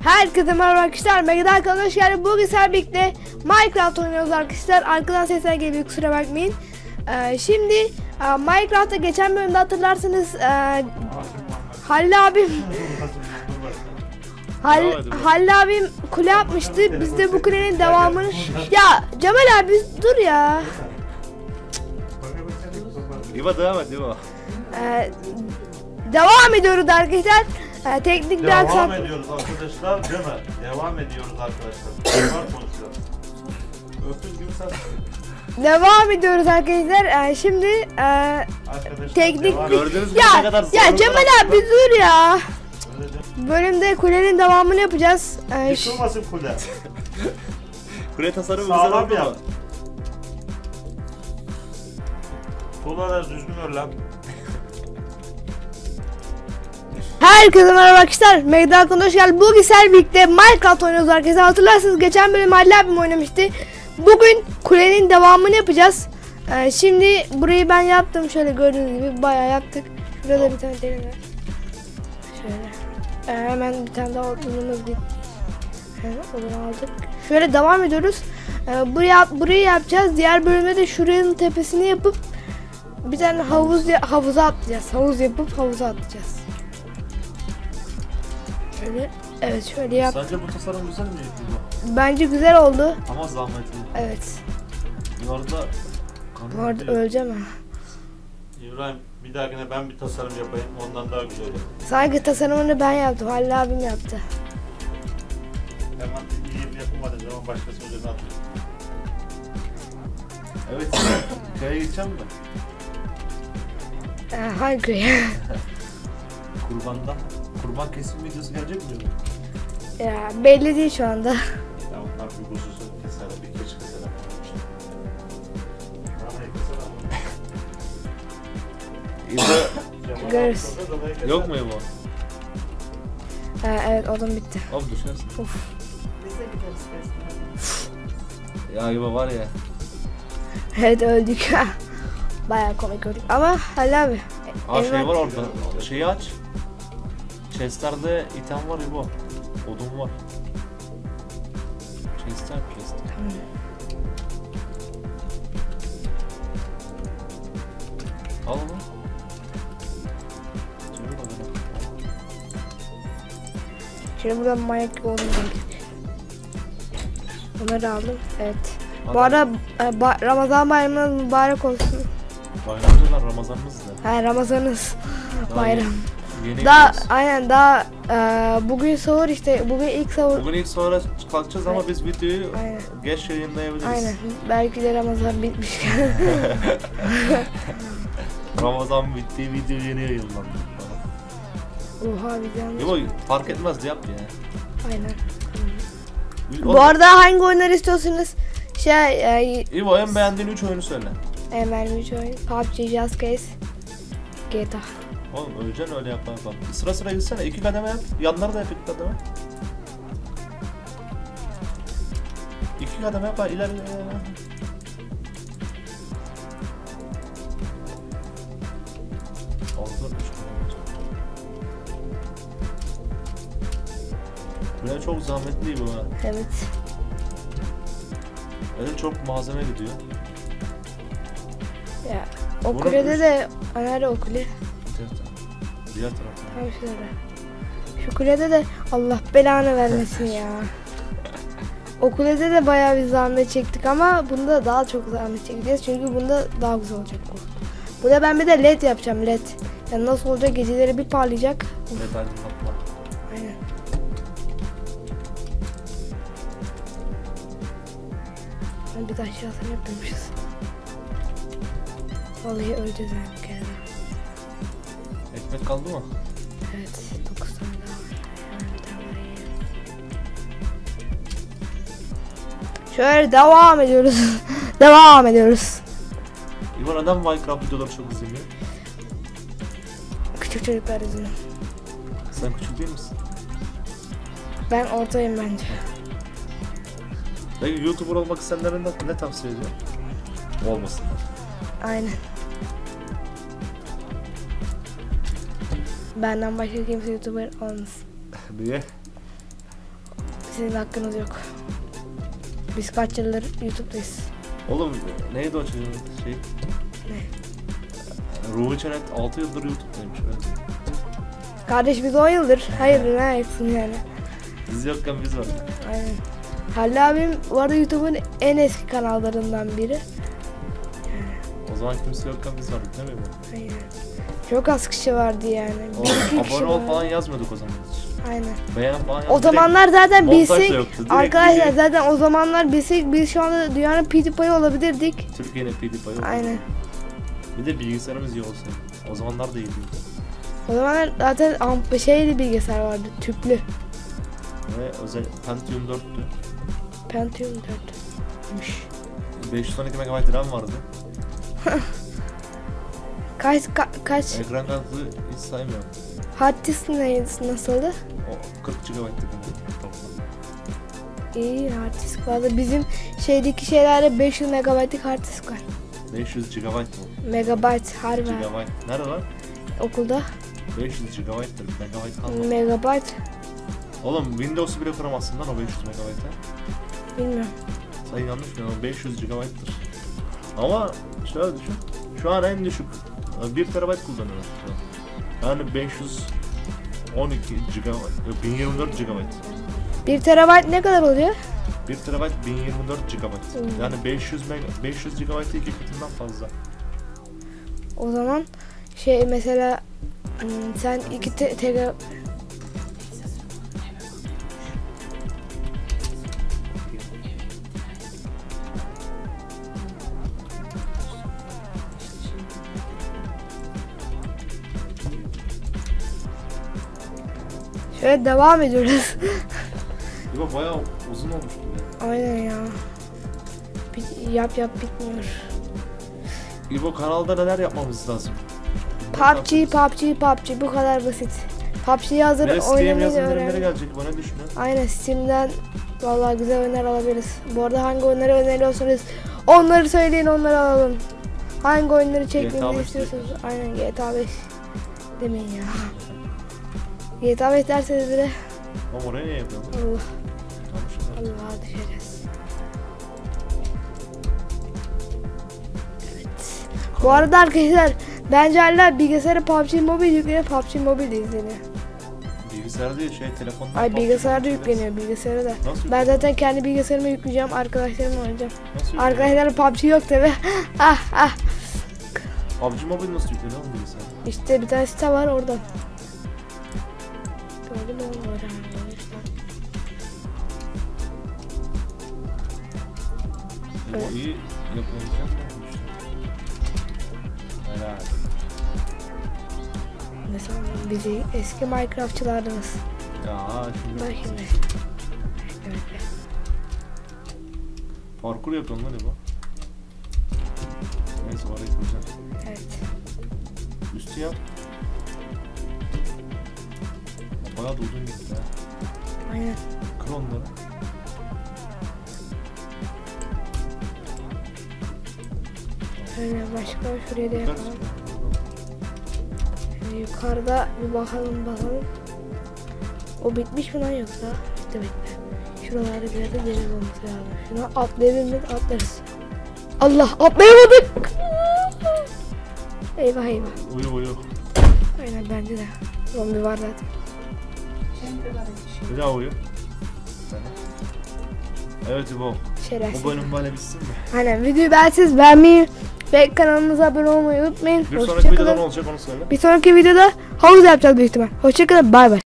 Herkese merhaba arkadaşlar. Megadan kanalına hoş geldiniz. Bugün sizlerle birlikte Minecraft oynuyoruz arkadaşlar. Arkadan sesler geliyor, kusura bakmayın. Şimdi Minecraft'ta geçen bölümde hatırlarsanız Halil abim kule yapmıştı. Biz de bu kulenin devamını... Ya Cemal abi dur ya. İva devam et İva. Devam ediyoruz arkadaşlar. Teknik bir aksam. Devam ediyoruz arkadaşlar değil mi? Devam ediyoruz arkadaşlar. Var konuşuyor. Öptüğünüz gibi sen. Devam ediyoruz arkadaşlar. Şimdi teknik Gördünüz mü ne kadar ya Cemal abi dur ya. Öyle Bölümde kulenin devamını yapacağız. yıkılmasın kule. Kule tasarımı güzel Sağlam oldu yap. mu? Kuleler düzgün ör lan. Herkese merhaba arkadaşlar. Megadan kanalına hoş geldiniz. Bugün sizlerle birlikte Minecraft oynuyoruz arkadaşlar. Hatırlarsınız geçen bölüm Halil abim oynamıştı. Bugün kulenin devamını yapacağız. Şimdi burayı ben yaptım. Şöyle gördüğünüz gibi bayağı yaptık. Şurada bir tane derin var. Şöyle. Hemen bir tane daha odunumuz bitti. Odunu aldık. Şöyle devam ediyoruz. Burayı yapacağız. Diğer bölümde de şuranın tepesini yapıp bir tane havuza atlayacağız. Havuz yapıp havuza atlayacağız. Şöyle, evet şöyle yap. Sence bu tasarım güzel mi yapıyor? Bence güzel oldu. Ama zahmetli. Evet. Bu arada değil. öleceğim ha. İbrahim bir dahakine ben bir tasarım yapayım ondan daha güzel olur. Sanki tasarımını ben yaptım. Halil abim yaptı. Hemen iyi yapılmadığı zaman başkası üzerine atıyor. Evet, köye gideceğim mi? Hangi? Kurban kesim videosu gelecek mi? Ya belli değil şu anda. Ya onlar bir hususu keser, bir keçi keser. İva Görürüz. yok mu İva? Evet odun bitti. Abi düşersin. Of. Ya İva var ya. Evet öldük. Bayağı komik öldük. Ama Halil abi. Aa şey Eyvah. var orada. Şeyi aç. Chest'lerde item var İva. Odun var. Chest. Al onu. Şimdi buradan manyak gibi oldum. Bunları aldım. Evet. Bu arada Ramazan bayramınız mübarek olsun. Bayramlar Ramazanımız da. Ramazanınız bayram. Yeni Daha gidiyoruz. aynen daha bugün sahur işte bugün ilk sahur. Bugün ilk sonra kalkacağız ama biz videoyu Aynen. geç yayınlayabiliriz. Aynen. Belki de Ramazan bitmişken. Ramazan bitti, video yeni yayınlandı. Oha bir yanlış. Yo fark etmez yap ya. Aynen. Bu arada hangi oyunları istiyorsunuz? İvo en beğendiğin 3 oyunu söyle. Vermiş oyun. PUBG, Just Cause, GTA. Oğlum öleceksin öyle yap. Sıra sıra gitsene 2 kademe yap. Yanları da yap 2 kademe. 2 kademe yap ileri. Buraya çok zahmetli bu ha. Evet. Öyle çok malzeme gidiyor. Ya o Bunu kulede üst- de nerede o kule? Diğer tarafta. Tam şurada. Şu kulede de Allah belanı vermesin ya. O kulede de bayağı bir zahmet çektik ama bunda daha çok zahmet çekeceğiz çünkü bunda daha güzel olacak bu. Burada ben bir de led yapacağım led. Yani nasıl olacak geceleri bir parlayacak. Evet aydınlatma. Aynen. Bir de aşağısını yapmamışız. Vallahi öleceğiz yani bir kere daha. Ekmek kaldı mı? Evet 9 tane daha var. Hemen bir tane daha yiyelim. Şöyle devam ediyoruz. Devam ediyoruz. İvo neden Minecraft videoları çok izleniyor? Küçük çocuklar yüzünden. Sen küçük değil misin? Ben ortayım bence. Peki YouTuber olmak isteyenlere ne tavsiye ediyor? Olmasınlar. Aynen. Benden başka kimse YouTuber olmasın. Niye? Sizin hakkınız yok. Biz kaç yıldır YouTube'dayız. Oğlum neydi o çocuğun şey? Ne? Ruhi Çenet 6 yıldır YouTube'daymış öyle. Kardeş biz 10 yıldır. Hayır ne yapsın yani. Biz yokken biz vardık. Aynen. Halil abim bu arada YouTube'un en eski kanallarından biri. O zaman kimse yokken biz vardık değil mi bu? Aynen. Çok az kişi vardı yani. Bir iki kişi Abone ol vardı. falan yazmıyorduk o zaman hiç. Aynen. Beğen falan O zamanlar zaten montaj da bilsek yoktu, direkt arkadaşlar video. zaten o zamanlar bilsek biz şu anda dünyanın PewDiePie olabilirdik. Türkiye'nin PewDiePie oldu. Aynen. Bir de bilgisayarımız iyi olsaydı. O zamanlar da iyiydi. O zamanlar zaten şeyli bilgisayar vardı, tüplü. Ve özel Pentium 4'tü. Pentium 4'müş. 512 MB RAM vardı. Kaç Ekran kartı hiç saymıyorum. hard disk nasıldı? O 40 GB'tı toplam. İyi hard disk vardı. Bizim şeydeki şeylerde 500 megabaytlık hard disk var. 500 GB mı? Megabayt harbi. GB. Nerede lan? Okulda 500 GB'tır. Megabayt kalmadı. megabayt Oğlum Windows'u bile kuramazsın lan o 500 MB'e. bilmiyorum. Sen yanlış mı? 500 GB'tır. Ama şöyle düşün. Şu an en düşük 1 TB kullanıyoruz şu an. Yani 512 GB, 1024 GB. 1 terabayt ne kadar oluyor? 1 TB 1024 GB. Yani 500 GB 2 katından fazla. O zaman şey mesela sen 2 tera şöyle devam ediyoruz. Bu bayağı uzun olmuş bu ya. Aynen ya. Yap bitmiyor. İbo kanalda neler yapmamız lazım? PUBG bu kadar basit. PUBG'yi hazır Steam oynamayı yazın öğren. ürünleri gelecek, bu ne düşünüyorsun? Aynen Steam'den vallahi güzel oyunlar alabiliriz. Bu arada hangi oyunları öneriyorsanız onları söyleyin, onları alalım. Hangi oyunları GTA çekmemi 5 istiyorsunuz? Aynen GTA 5 demeyin ya. GTA 5 derseniz bile Ama oraya ne yapıyorsun? Allah Tamam, Allah'a düşeriz. Evet. Bu arada arkadaşlar bence hala bilgisayara PUBG Mobile yükleniyor, PUBG Mobile de izleniyor. bilgisayar değil telefondan. Ay PUBG bilgisayarda Mobile. yükleniyor, bilgisayara da. Nasıl Ben yükleniyor? zaten kendi bilgisayarıma yükleyeceğim, arkadaşlarımla oynayacağım. Nasıl yükleniyor? Arkadaşlar PUBG yok tabi. ah. PUBG Mobile nasıl yükleniyor oğlum bilgisayar? İşte bir tane site var oradan. Gördün mü oğlum oradan? Bu Evet. iyi yapılacak mı? Helal. Ne sandın? Bizi eski Minecraftçılardınız. Ya şimdi. Bak şimdi. Evet. Parkur yapıyorum lan bu. Neyse orayı koyacağım. Evet. Üstü yap. Bayağı da uzun gitti ha. Aynen. Kır onları. Öyle başka şuraya da Yukarı yapalım. çık. Yukarıda bir bakalım. O bitmiş mi lan yoksa? Bitti. Şuralarda bir yerde deniz olması lazım. Şuna atlayabilir miyiz? Atlarız. Allah atlayamadık. Eyvah. Uyu. Aynen bence de. Zombi var zaten. Bir daha uyu. Evet İbo. Şerefsiz. Bu bölüm böyle bitsin mi? Aynen videoyu beğenmeyi ve kanalımıza abone olmayı unutmayın. Bir sonraki Hoşça videoda ne kalın. olacak onu söyle. Bir sonraki videoda havuz yapacağız büyük ihtimal. Hoşçakalın. Bay bay.